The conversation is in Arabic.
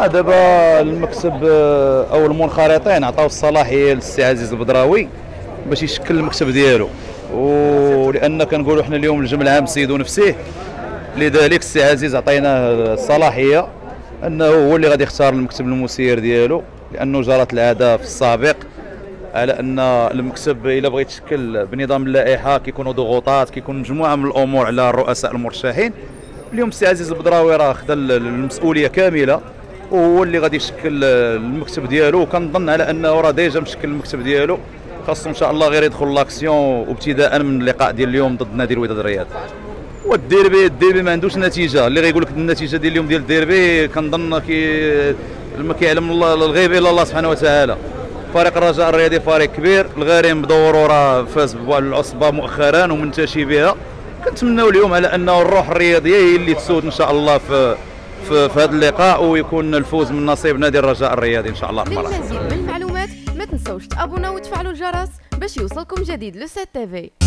دابا المكتب او المنخرطين عطاو الصلاحيه للسي عزيز البدراوي باش يشكل المكتب ديالو، ولان كنقولوا حنا اليوم الجمع العام سيد نفسه، لذلك السي عزيز عطيناه الصلاحيه انه هو اللي غادي يختار المكتب المسير ديالو، لانه جرت العاده في السابق على ان المكتب الا بغى يتشكل بنظام اللائحه كيكونوا ضغوطات، كيكون مجموعه من الامور على الرؤساء المرشحين. اليوم السي عزيز البدراوي راه خدا المسؤوليه كامله وهو اللي غادي يشكل المكتب ديالو، وكنظن على انه راه ديجا مشكل المكتب ديالو، خاصو ان شاء الله غير يدخل لاكسيون وابتداء من اللقاء ديال اليوم ضد نادي الوداد الرياضي. والديربي ما عندوش نتيجه، اللي غيقول لك النتيجه ديال اليوم ديال الديربي كنظن ما كيعلم الله الغيب الا الله سبحانه وتعالى. فريق الرجاء الرياضي فريق كبير، الغارم بدورو راه فاز ببعض العصبه مؤخرا ومنتشي بها، كنتمناو اليوم على انه الروح الرياضيه هي اللي تسود ان شاء الله في هذا اللقاء، ويكون الفوز من نصيب نادي الرجاء الرياضي ان شاء الله. للمزيد من المعلومات ما تنسوش تابوناو وتفعلوا الجرس باش يوصلكم جديد لو 7 تي في.